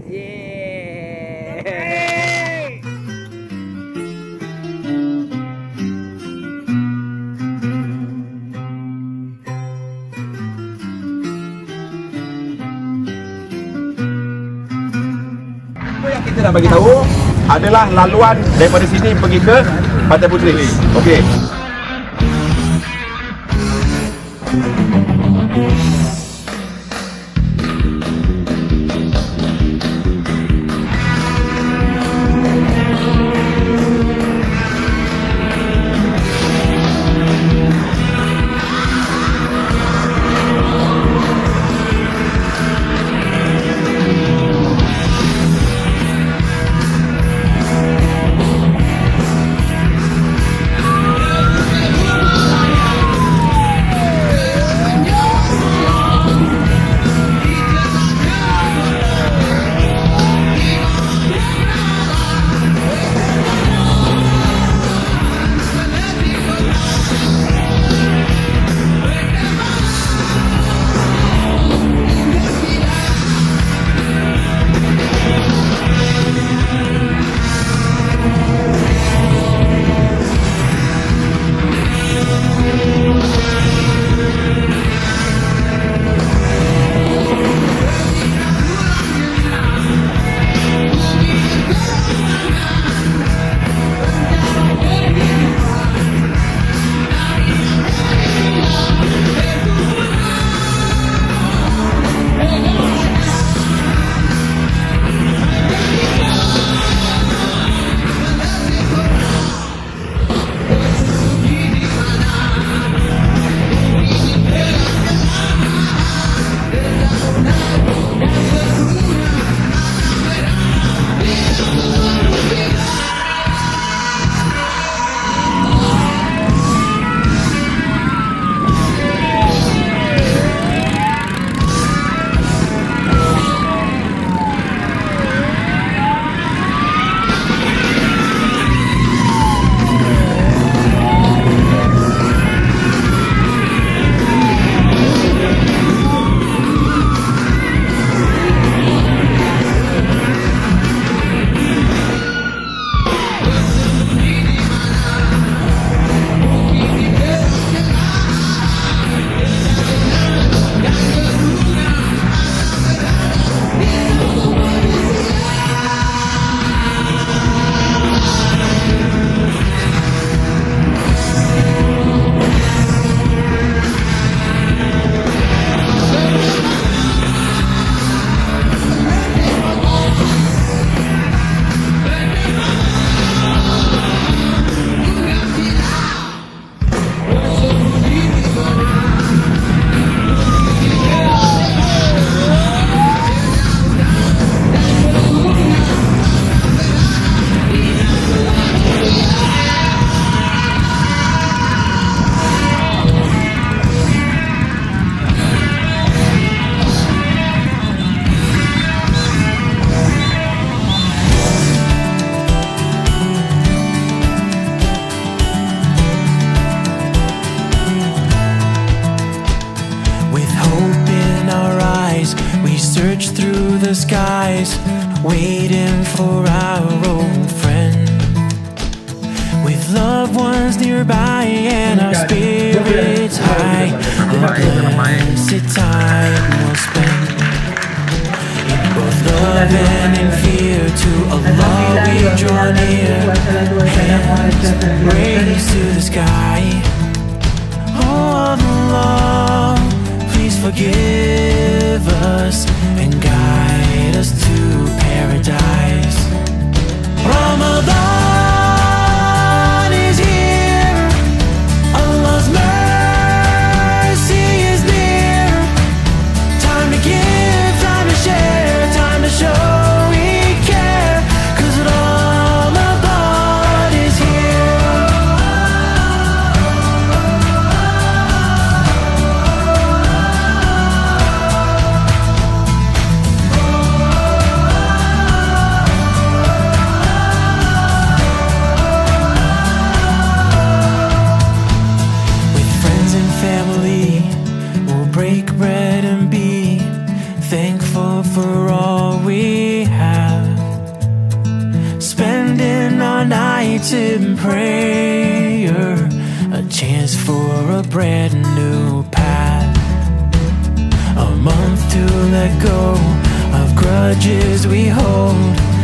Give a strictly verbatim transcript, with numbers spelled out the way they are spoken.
Yeay. Apa yang kita nak bagi tahu adalah laluan daripada sini pergi ke Pantai Puteri. Okey. search through the skies, waiting for our old friend. With loved ones nearby and our spirits high, a blessed time we'll spend. In both love and in fear, to Allah we draw near, hands raised to the sky. Oh Allah, please forgive us and guide us to paradise. Ramadan is here, Allah's mercy is near. Time to give, time to share, time to show we care, 'cause Ramadan is here. unanswered prayer, a chance for a brand new path, a month to let go of grudges we hold.